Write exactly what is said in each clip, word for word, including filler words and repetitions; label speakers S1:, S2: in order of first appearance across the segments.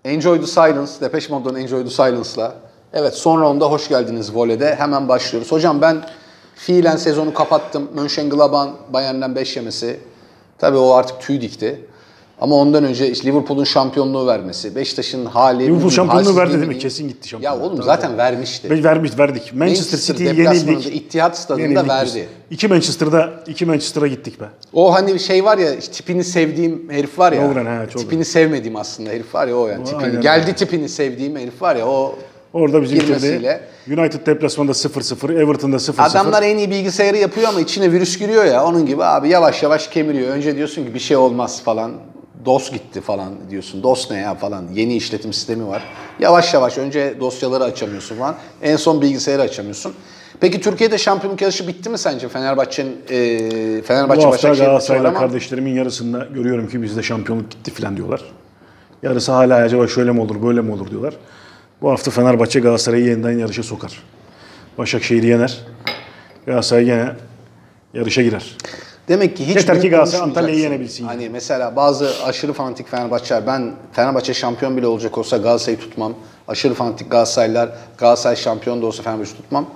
S1: Enjoy the Silence, Depeche Mode'dan Enjoy the Silence'la. Evet, sonra onda hoş geldiniz voleyde. Hemen başlıyoruz. Hocam ben fiilen sezonu kapattım. Mönchengladbach Bayern'den beş yemesi. Tabii o artık tüy dikti. Ama ondan önce işte Liverpool'un şampiyonluğu vermesi, Beşiktaş'ın hali...
S2: Liverpool şampiyonluğu verdi değil mi? Kesin gitti şampiyonluğu.
S1: Ya oğlum zaten vermişti.
S2: Vermiş, verdik. Manchester City'yi yenildik.
S1: İttihat Stadı'nda verdi.
S2: İki Manchester'da, iki Manchester'a gittik be.
S1: O hani şey var ya, tipini sevdiğim herif var ya.
S2: Doğru, he, çok
S1: tipini sevmediğim aslında herif var ya o yani. O, tipini, geldi tipini sevdiğim herif var ya o...
S2: Orada bizim girmesiyle. United deplasmanda sıfır sıfır, Everton'da sıfır sıfır.
S1: Adamlar en iyi bilgisayarı yapıyor ama içine virüs giriyor ya. Onun gibi abi yavaş yavaş kemiriyor. Önce diyorsun ki bir şey olmaz falan. DOS gitti falan diyorsun. DOS ne ya falan. Yeni işletim sistemi var. Yavaş yavaş önce dosyaları açamıyorsun falan. En son bilgisayarı açamıyorsun. Peki Türkiye'de şampiyonluk yarışı bitti mi sence? Fenerbahçe'nin e, Fenerbahçe
S2: Bu hafta Galatasaray'la
S1: ama...
S2: kardeşlerimin yarısında görüyorum ki bizde şampiyonluk gitti falan diyorlar. Yarısı hala acaba şöyle mi olur, böyle mi olur diyorlar. Bu hafta Fenerbahçe Galatasaray'ı yeniden yarışa sokar. Başakşehir'i yener. Galatasaray gene yarışa girer.
S1: Demek ki hiç
S2: yeter ki Galatasaray Antalya'yı yenebilsin.
S1: Hani mesela bazı aşırı fanatik Fenerbahçeler, ben Fenerbahçe şampiyon bile olacak olsa Galatasaray'ı tutmam. Aşırı fanatik Galatasaraylılar Galatasaray şampiyon da olsa Fenerbahçe'yi tutmam.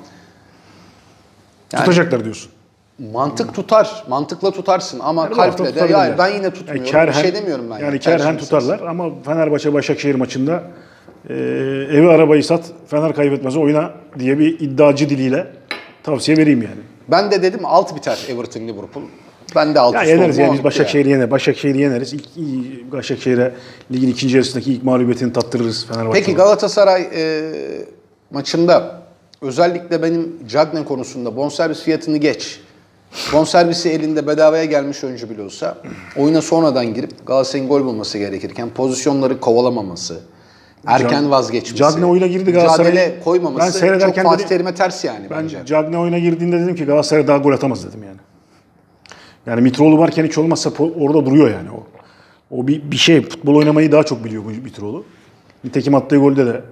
S2: Yani, tutacaklar diyorsun.
S1: Mantık tutar. Mantıkla tutarsın ama yani kalple de ya ben yine tutmuyorum. Yani kerhen, bir şey demiyorum ben.
S2: Yani, yani kerhen tutarlar ama Fenerbahçe Başakşehir maçında e, evi arabayı sat, Fener kaybetmez oyna diye bir iddiacı diliyle tavsiye vereyim yani.
S1: Ben de dedim alt biter Everton Liverpool. Ben de alt
S2: ya yeneriz yani biz Başakşehir'i yani. yener. Başakşehir'i yeneriz. İlk, ilk, Başakşehir'e ligin ikinci yarısındaki ilk mağlubiyetini tattırırız Fenerbahçe.
S1: Peki Galatasaray e, maçında özellikle benim Cagney konusunda bonservis fiyatını geç. Bonservisi elinde bedavaya gelmiş oyuncu bile olsa oyuna sonradan girip Galatasaray'ın gol bulması gerekirken pozisyonları kovalamaması, erken vazgeçmesi,
S2: Cagney oyuna girdi Galatasaray.
S1: Mücadele koymaması çok Fatih Terim'e ters yani
S2: ben
S1: bence.
S2: Ben Cagney oyuna girdiğinde dedim ki Galatasaray daha gol atamaz dedim yani. Yani Mitroğlu varken hiç olmazsa orada duruyor yani o. O bir, bir şey futbol oynamayı daha çok biliyor bu Mitroğlu. Nitekim attığı golde de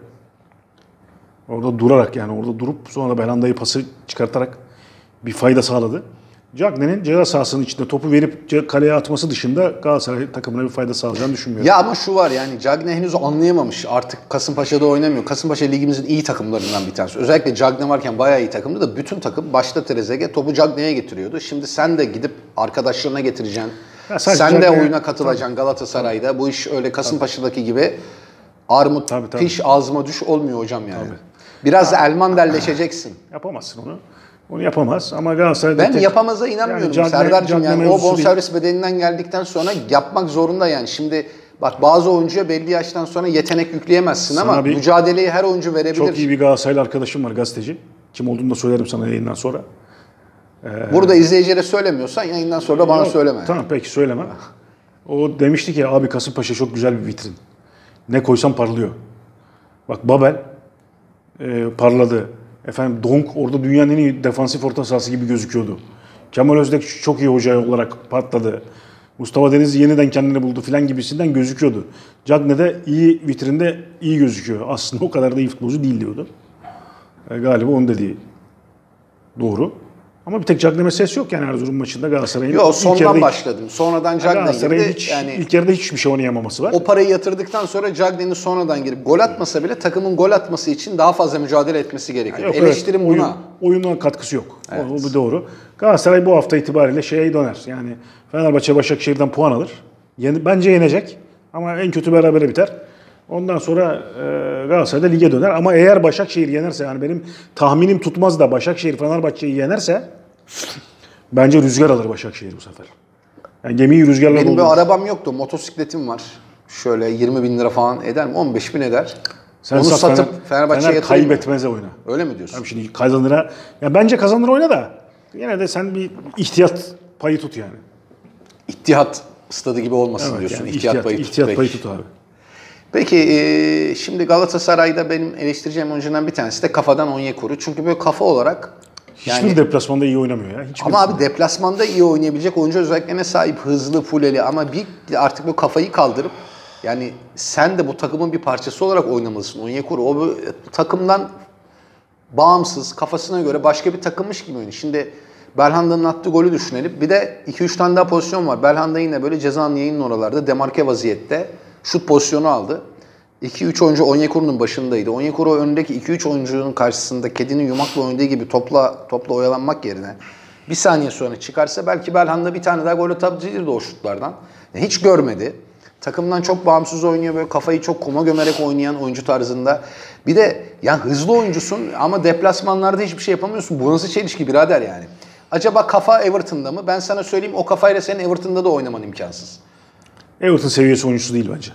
S2: orada durarak yani orada durup sonra da Belhanda'yı pası çıkartarak bir fayda sağladı. Cagney'in ceza sahasının içinde topu verip kaleye atması dışında Galatasaray takımına bir fayda sağlayacağını düşünmüyorum.
S1: Ya ama şu var yani Cagney henüz anlayamamış. Artık Kasımpaşa'da oynamıyor. Kasımpaşa ligimizin iyi takımlarından bir tanesi. Özellikle Cagney varken bayağı iyi takımdı da bütün takım başta Trezeguet topu Cagney'e getiriyordu. Şimdi sen de gidip arkadaşlarına getireceksin. Ya sen Cagney, de oyuna katılacaksın tabii. Galatasaray'da. Bu iş öyle Kasımpaşa'daki gibi armut tabii, tabii. piş ağzıma düş olmuyor hocam yani. Tabii. Biraz ya, Elmanderleşeceksin.
S2: Yapamazsın onu. Onu yapamaz ama Galatasaray'da...
S1: Ben tek... yapamaza inanmıyorum yani Serdar'cığım yani o bonservis bedelinden geldikten sonra yapmak zorunda yani. Şimdi bak bazı oyuncuya belli yaştan sonra yetenek yükleyemezsin sana ama mücadeleyi her oyuncu verebilir.
S2: Çok iyi bir Galatasaraylı arkadaşım var gazeteci. Kim olduğunu da söylerim sana yayından sonra.
S1: Ee... Burada izleyicilere söylemiyorsan yayından sonra da bana Yok, söyleme.
S2: Tamam peki söyleme. O demişti ki abi Kasımpaşa çok güzel bir vitrin. Ne koysam parlıyor. Bak Babel e, parladı. Efendim Donk orada dünyanın en iyi defansif orta sahası gibi gözüküyordu. Kemal Özdek çok iyi hoca olarak patladı. Mustafa Denizli yeniden kendini buldu filan gibisinden gözüküyordu. Cagney de iyi vitrinde iyi gözüküyor. Aslında o kadar da iyi futbolcu değil diyordu. E, galiba onun dediği doğru. Ama bir tek Cagney meselesi yok yani Erzurum maçında Galatasaray'ın.
S1: Yok sondan başladım. Hiç, sonradan Cagney girdi.
S2: Hiç,
S1: yani
S2: ilk yarıda hiçbir şey oynayamaması var.
S1: O parayı yatırdıktan sonra Cagney'in sonradan girip gol atmasa bile takımın gol atması için daha fazla mücadele etmesi gerekiyor. Yani yok, Eleştirim evet, buna.
S2: Oyun, oyuna katkısı yok. Evet. O, o bu doğru. Galatasaray bu hafta itibariyle şeye döner. Yani Fenerbahçe Başakşehir'den puan alır. Yeni, bence yenecek ama en kötü berabere biter. Ondan sonra e, Galatasaray da lige döner. Ama eğer Başakşehir yenerse yani benim tahminim tutmaz da Başakşehir Fenerbahçe'yi yenerse bence rüzgar alır Başakşehir bu sefer. Yani gemiyi rüzgarla
S1: Benim
S2: doldurur.
S1: bir arabam yoktu. Motosikletim var. Şöyle yirmi bin lira falan eder mi? on beş bin eder.
S2: Sen
S1: Onu
S2: sat,
S1: satıp
S2: Fener,
S1: Fenerbahçe'ye
S2: Fener kaybetmeze oyna.
S1: Öyle mi diyorsun?
S2: Tabii şimdi kazanıra. Ya bence kazanır oyna da. Yine de sen bir ihtiyat payı tut yani.
S1: İttihat stadı gibi olmasın evet, diyorsun.
S2: Yani
S1: ihtiyat,
S2: ihtiyat payı tut. İhtiyat payı tut abi.
S1: Peki e, şimdi Galatasaray'da benim eleştireceğim oyuncudan bir tanesi de kafadan Onyekuru. Çünkü böyle kafa olarak
S2: yani, hiçbir deplasmanda iyi oynamıyor ya. Hiçbir
S1: ama abi deplasmanda iyi oynayabilecek oyuncu özelliklerine sahip, hızlı, fuleli ama bir artık bu kafayı kaldırıp yani sen de bu takımın bir parçası olarak oynamalısın Onyekuru. O bu, takımdan bağımsız, kafasına göre başka bir takımmış gibi oynuyor. Şimdi Belhanda'nın attığı golü düşünelim. Bir de iki üç tane daha pozisyon var. Belhanda yine böyle cezanın yayının oralarda demarke vaziyette şut pozisyonu aldı. iki üç oyuncu Onyekuru'nun başındaydı. Onyekuru önündeki iki üç oyuncunun karşısında kedinin yumakla oynadığı gibi topla topla oyalanmak yerine bir saniye sonra çıkarsa belki Belhanda bir tane daha gol atabilirdi o şutlardan. Hiç görmedi. Takımdan çok bağımsız oynuyor, böyle kafayı çok kuma gömerek oynayan oyuncu tarzında. Bir de yani hızlı oyuncusun ama deplasmanlarda hiçbir şey yapamıyorsun. Bu nasıl çelişki birader yani. Acaba kafa Everton'da mı? Ben sana söyleyeyim, o kafayla senin Everton'da da oynaman imkansız.
S2: Everton seviyesi oyuncusu değil bence.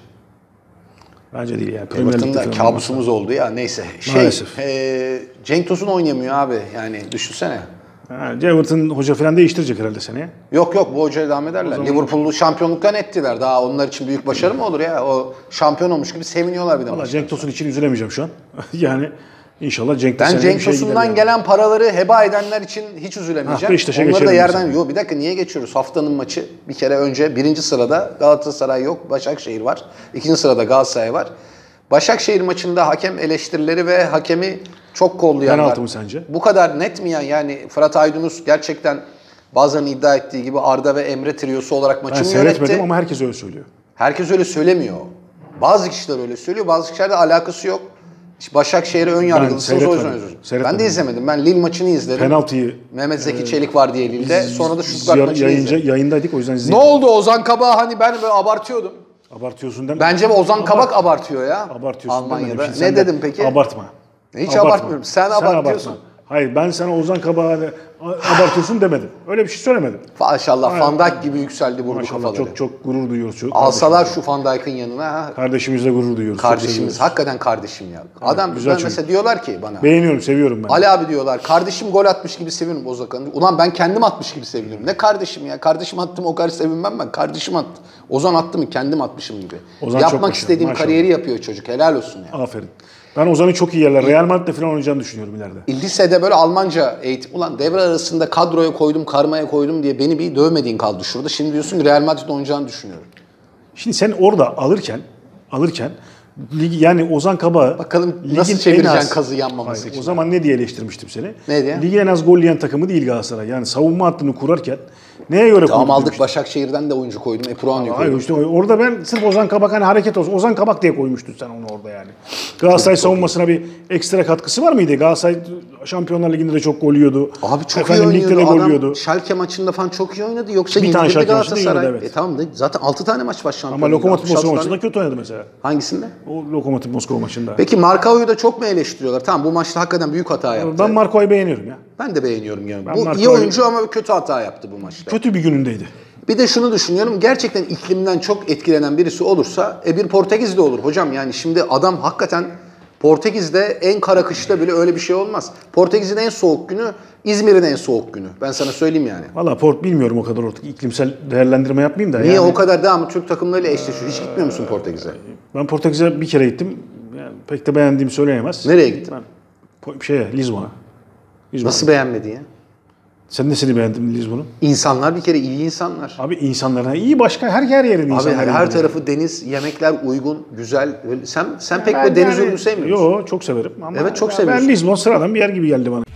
S2: Bence değil yani.
S1: Everton'da kabusumuz oldu ya, neyse. Şey,
S2: Maalesef.
S1: E, Cenk Tosun oynayamıyor abi, yani düşünsene.
S2: Ha, Everton hoca falan değiştirecek herhalde seneye.
S1: Yok yok, bu hocaya devam ederler.
S2: zaman...
S1: Liverpool'u şampiyonluktan ettiler. Daha onlar için büyük başarı mı olur ya? O şampiyon olmuş gibi seviniyorlar bir de.
S2: Valla Cenk Tosun için üzülemeyeceğim şu an. Yani inşallah Cenk
S1: Ben Cenk
S2: şey
S1: Tosun'dan
S2: yani.
S1: gelen paraları heba edenler için hiç üzülemeyeceğim.
S2: Ha,
S1: onları da yerden... Yok bir dakika, niye geçiyoruz? Haftanın maçı bir kere önce birinci sırada Galatasaray yok, Başakşehir var. İkinci sırada Galatasaray var. Başakşehir maçında hakem eleştirileri ve hakemi çok kollayanlar.
S2: Penaltı mı sence?
S1: Bu kadar net mi ya? Yani Fırat Aydınus gerçekten bazen iddia ettiği gibi Arda ve Emre triosu olarak maçı mı yönetti?
S2: Ben seyretmedim ama herkes öyle söylüyor.
S1: Herkes öyle söylemiyor. Bazı kişiler öyle söylüyor, bazı kişilerde alakası yok. İşte Başakşehir'e ön yargılısınız, o yüzden özür. Ben de izlemedim. Ben Lille maçını izledim.
S2: Penaltıyı
S1: Mehmet Zeki e, Çelik var diye Lille'de. Sonra da Stuttgart
S2: yayın,
S1: maçını
S2: yayınca,
S1: izledim.
S2: Yayındaydık o yüzden izledim.
S1: Ne oldu Ozan Kabak, hani ben böyle abartıyordum.
S2: Abartıyorsun deme.
S1: Bence Ozan
S2: Abart,
S1: Kabak abartıyor ya.
S2: Abartıyorsun
S1: Almanya'da.
S2: Demedim.
S1: Ne dedim peki?
S2: Abartma.
S1: Hiç
S2: abartma.
S1: abartmıyorum. Sen, Sen abartıyorsun. Abartma.
S2: Hayır, ben sana Ozan Kabak'ı abartıyorsun demedim. Öyle bir şey söylemedim.
S1: Maşallah Van Dijk gibi yükseldi vurdu
S2: Maşallah,
S1: kafaları.
S2: çok çok gurur duyuyoruz. Çok
S1: Alsalar şu Van Dijk'ın yanına. Ha.
S2: Kardeşimizle gurur duyuyoruz.
S1: Kardeşimiz, hakikaten kardeşim ya. Evet, adam güzel mesela çünkü. Diyorlar ki bana.
S2: Beğeniyorum, seviyorum ben.
S1: Ali abi diyorlar, kardeşim gol atmış gibi sevinirim Ozan'ı. Ulan ben kendim atmış gibi sevinirim. Ne kardeşim ya? Kardeşim attım o kadar sevinmem ben. Kardeşim attı. Ozan attı mı kendim atmışım gibi. Ozan yapmak istediğim maşallah. Kariyeri yapıyor çocuk. Helal olsun ya.
S2: Aferin. Ben Ozan'ı çok iyi yerler. Real Madrid'de falan oynayacağını düşünüyorum ileride.
S1: Lisede böyle Almanca eğitim. Ulan devre arasında kadroya koydum, karmaya koydum diye beni bir dövmediğin kaldı şurada. Şimdi diyorsun ki Real Madrid'de oynayacağını düşünüyorum.
S2: Şimdi sen orada alırken, alırken ligi, yani Ozan Kabak'ı...
S1: Bakalım nasıl çevireceksin kazı yanmaması hayır, için.
S2: O zaman ne diye eleştirmiştim seni?
S1: Ne diye?
S2: Ligi en az gol yiyen takımı değil Galatasaray. Yani savunma hattını kurarken neye göre
S1: tamam aldık demiştim. Başakşehir'den de oyuncu koydum. Epuran'ı koydum.
S2: Işte orada ben sırf Ozan Kabak hani hareket olsun. Ozan Kabak diye koymuştun sen onu orada yani. Galatasaray çok, savunmasına çok bir ekstra katkısı var mıydı? Galatasaray Şampiyonlar Ligi'nde de çok gol yiyordu.
S1: Abi çok
S2: Efendim,
S1: iyi oynuyordu.
S2: De gol
S1: adam
S2: yiyordu.
S1: Schalke maçında falan çok iyi oynadı. Yoksa
S2: bir tane Schalke
S1: Galatasaray.
S2: Evet.
S1: E tamam da zaten altı tane maç var Şampiyonlar.
S2: Ama Lokomotiv Moskova maçında kötü oynadı mesela.
S1: Hangisinde?
S2: O Lokomotiv Moskova maçında.
S1: Peki Markao'yu da çok mu eleştiriyorlar? Tamam bu maçta hakikaten büyük hata yaptı.
S2: Ben Markao'yu beğeniyorum ya.
S1: Ben de beğeniyorum yani.
S2: Ben
S1: Bu
S2: Markao'yu...
S1: iyi oyuncu ama kötü hata yaptı bu maçta.
S2: Kötü bir günündeydi.
S1: Bir de şunu düşünüyorum. Gerçekten iklimden çok etkilenen birisi olursa e bir Portekiz'de olur hocam. Yani şimdi adam hakikaten Portekiz'de en kara kışta bile öyle bir şey olmaz. Portekiz'in en soğuk günü İzmir'in en soğuk günü. Ben sana söyleyeyim yani.
S2: Valla Port bilmiyorum o kadar ortak iklimsel değerlendirme yapmayayım da.
S1: Niye
S2: yani...
S1: o kadar devamlı Türk takımlarıyla eşleşiyor? Hiç gitmiyor musun Portekiz'e?
S2: Ben Portekiz'e bir kere gittim. Yani pek de beğendiğimi söyleyemez.
S1: Nereye gittin?
S2: Ben şeye Lizbon'a. Lizbon'a.
S1: Nasıl beğenmedin ya?
S2: Sen nesini beğendin Lizbon'un?
S1: İnsanlar bir kere iyi insanlar.
S2: Abi insanlar iyi başka her her yerin insanlar.
S1: Abi her, her tarafı yani. Deniz, yemekler uygun, güzel. Sen sen pek yani, de deniz ürünü sevmiyor musun?
S2: Yok çok severim ama
S1: evet çok
S2: ben
S1: seviyorsun.
S2: Ben Lizbon sıradan bir yer gibi geldi bana.